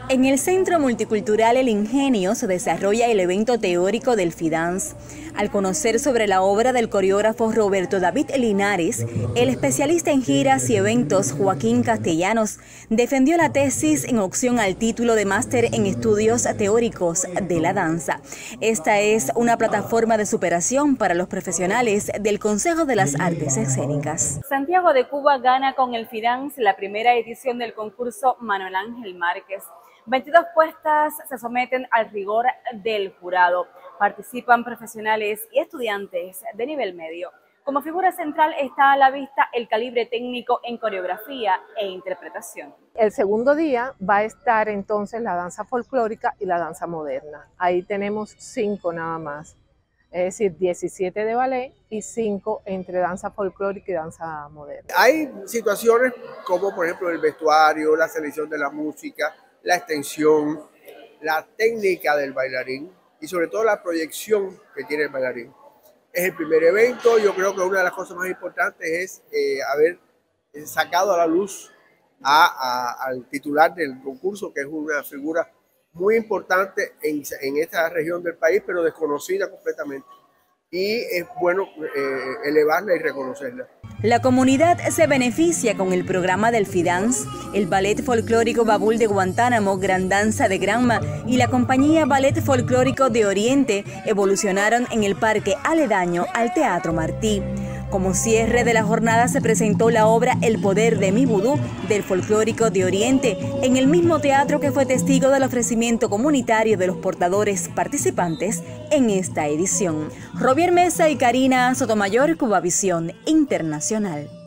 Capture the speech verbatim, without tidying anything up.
En el Centro Multicultural El Ingenio se desarrolla el evento teórico del FIDANS. Al conocer sobre la obra del coreógrafo Roberto David Linares, el especialista en giras y eventos Joaquín Castellanos defendió la tesis en opción al título de máster en estudios teóricos de la danza. Esta es una plataforma de superación para los profesionales del Consejo de las Artes Escénicas. Santiago de Cuba gana con el FIDANS la primera edición del concurso Manuel Ángel Márquez. veintidós puestas se someten al rigor del jurado. Participan profesionales y estudiantes de nivel medio. Como figura central está a la vista el calibre técnico en coreografía e interpretación. El segundo día va a estar entonces la danza folclórica y la danza moderna. Ahí tenemos cinco nada más, es decir, diecisiete de ballet y cinco entre danza folclórica y danza moderna. Hay situaciones como por ejemplo el vestuario, la selección de la música, la extensión, la técnica del bailarín y sobre todo la proyección que tiene el bailarín. Es el primer evento. Yo creo que una de las cosas más importantes es eh, haber sacado a la luz a, a, al titular del concurso, que es una figura muy importante en, en esta región del país, pero desconocida completamente. Y es bueno eh, elevarla y reconocerla. La comunidad se beneficia con el programa del FIDANS, el Ballet Folclórico Babul de Guantánamo, Gran Danza de Granma y la compañía Ballet Folclórico de Oriente evolucionaron en el parque aledaño al Teatro Martí. Como cierre de la jornada se presentó la obra El Poder de mi Vudú del Folclórico de Oriente en el mismo teatro que fue testigo del ofrecimiento comunitario de los portadores participantes en esta edición. Robier Mesa y Karina Sotomayor, Cubavisión Internacional.